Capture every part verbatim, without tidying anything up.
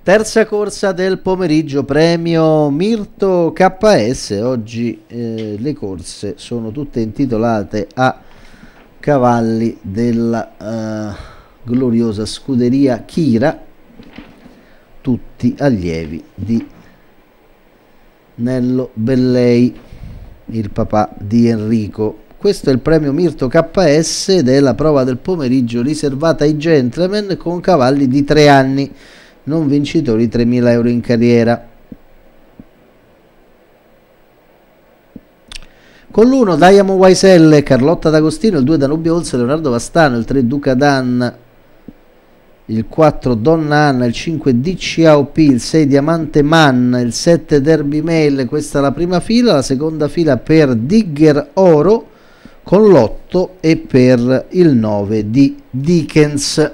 Terza corsa del pomeriggio, premio Mirto K S. Oggi eh, le corse sono tutte intitolate a cavalli della uh, gloriosa scuderia Kira, tutti allievi di Nello Bellei, il papà di Enrico. Questo è il premio Mirto K S ed è la prova del pomeriggio riservata ai gentleman con cavalli di tre anni, non vincitori tremila euro in carriera. Con l'uno Diamond Waiselle, Carlotta D'Agostino, il due Danubio Olse, Leonardo Vastano, il tre Duca Dan, il quattro Donna Anna, il cinque D C A O P, il sei Diamante Man, il sette Derby Mail. Questa è la prima fila, la seconda fila per Digger Oro con l'otto e per il nove di Dickens.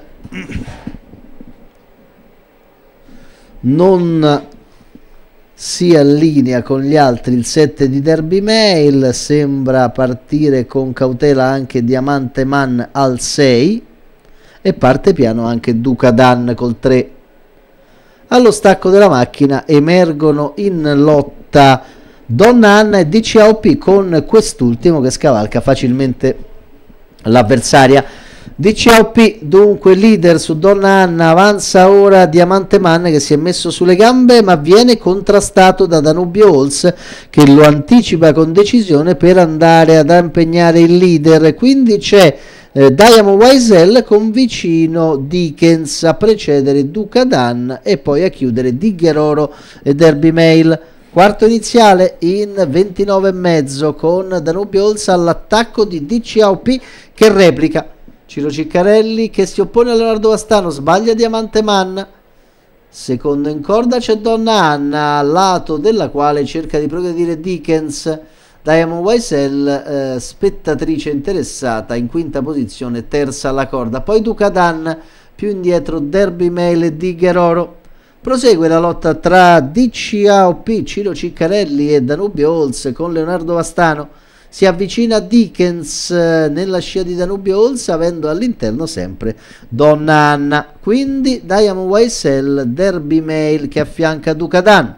Non si allinea con gli altri il sette di Derby Mail, sembra partire con cautela anche Diamante Man al sei e parte piano anche Duca Dan col tre. Allo stacco della macchina emergono in lotta Donna Anna e D C A O P, con quest'ultimo che scavalca facilmente l'avversaria. D C A O P dunque leader su Donna Anna, avanza ora Diamante Man che si è messo sulle gambe ma viene contrastato da Danubio Olse che lo anticipa con decisione per andare ad impegnare il leader. Quindi c'è eh, Diamond Waiselle con vicino Dickens a precedere Duca Dan e poi a chiudere Digger Oro e Derby Mail. Quarto iniziale in ventinove e mezzo con Danubio Olse all'attacco di D C A O P che replica. Ciro Ciccarelli che si oppone a Leonardo Vastano, sbaglia Diamante Man. Secondo in corda c'è Donna Anna, al lato della quale cerca di progredire Dickens. Diamond Waiselle, eh, spettatrice interessata, in quinta posizione, terza alla corda. Poi Duca Dan, più indietro Derby Mail e Digger Oro. Prosegue la lotta tra D C A O P, Ciro Ciccarelli e Danubio Olse con Leonardo Vastano. Si avvicina Dickens nella scia di Danubio Olse, avendo all'interno sempre Donna Anna. Quindi Diamond Waiselle, Derby Mail che affianca Duca Dan.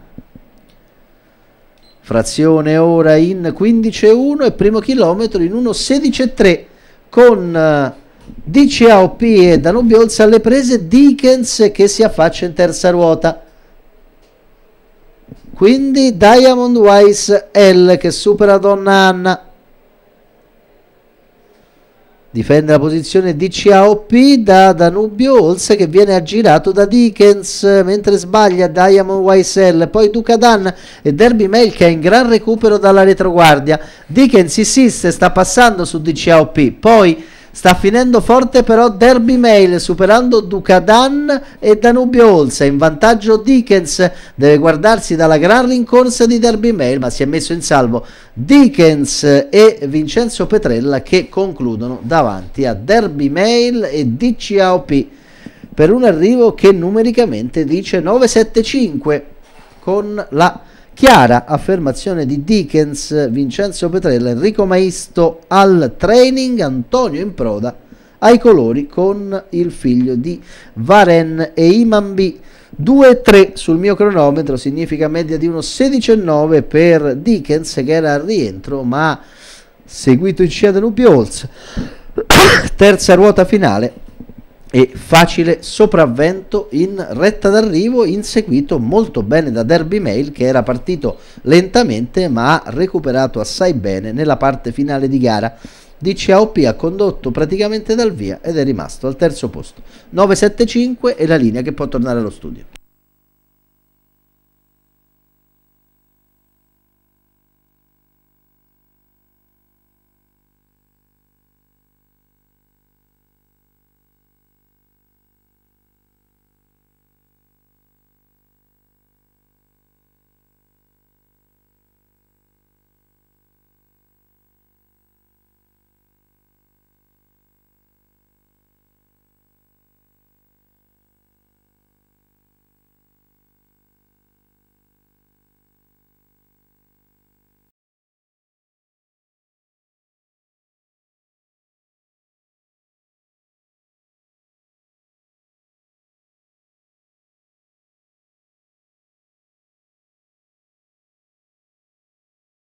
Frazione ora in quindici e uno e primo chilometro in uno sedici e tre con D C A O P e Danubio Olse alle prese, Dickens che si affaccia in terza ruota. Quindi Diamond Waiselle che supera Donna Anna. Difende la posizione D C A O P da Danubio Olse che viene aggirato da Dickens, mentre sbaglia Diamond Waiselle. Poi Duca Dan e Derby Mail che è in gran recupero dalla retroguardia. Dickens insiste, sta passando su D C A O P, poi sta finendo forte però Derby Mail superando Duca Dan e Danubio Olse. In vantaggio Dickens, deve guardarsi dalla gran rincorsa di Derby Mail, ma si è messo in salvo Dickens e Vincenzo Petrella che concludono davanti a Derby Mail e D C A O P per un arrivo che numericamente dice nove sette cinque, con la chiara affermazione di Dickens, Vincenzo Petrella, Enrico Maisto al training, Antonio Improda ai colori con il figlio di Varen e Imambi. due tre sul mio cronometro significa media di uno sedici e nove per Dickens che era al rientro ma ha seguito in scia Danubio Olse. Terza ruota finale e facile sopravvento in retta d'arrivo, inseguito molto bene da Derby Mail che era partito lentamente ma ha recuperato assai bene nella parte finale di gara. D C A O P ha condotto praticamente dal via ed è rimasto al terzo posto. nove sette cinque è la linea che può tornare allo studio.